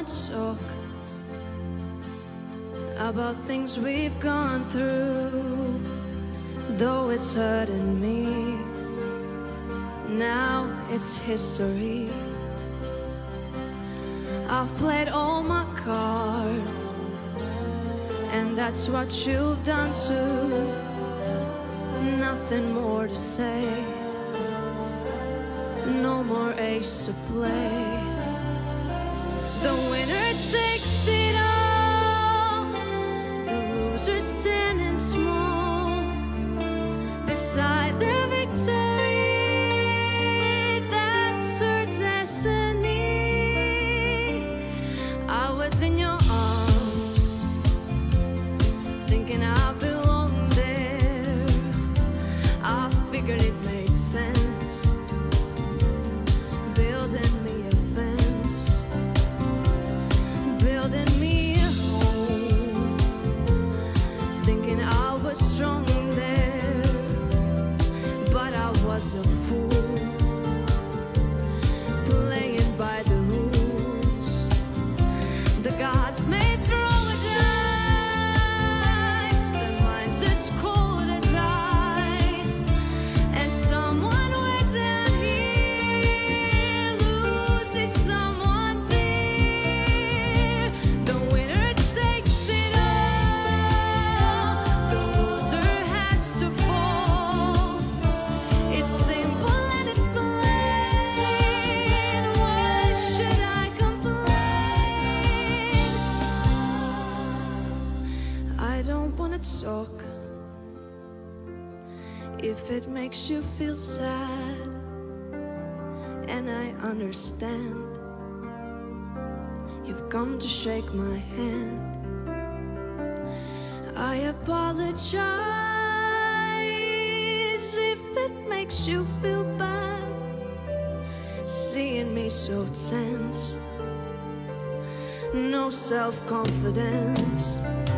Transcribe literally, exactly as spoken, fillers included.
wanna talk about things we've gone through, though it's hurting me. Now it's history. I've played all my cards, and that's what you've done too. Nothing more to say, no more ace to play. The winner takes it all, the loser standing small beside the victory. That's her destiny. I was in your arms, thinking I belonged there. I figured it made sense, building me a fence, building me a home, thinking I was strong there, but I was a fool, playing by the rules the gods made throw a dice. Their minds as cold as ice, and someone way down here loses someone dear. The winner takes it all, the loser has to fall. It's simple and it's plain. Why should I complain? I don't wanna talk if it makes you feel sad, and I understand. You've come to shake my hand. I apologize if it makes you feel bad, seeing me so tense, no self-confidence.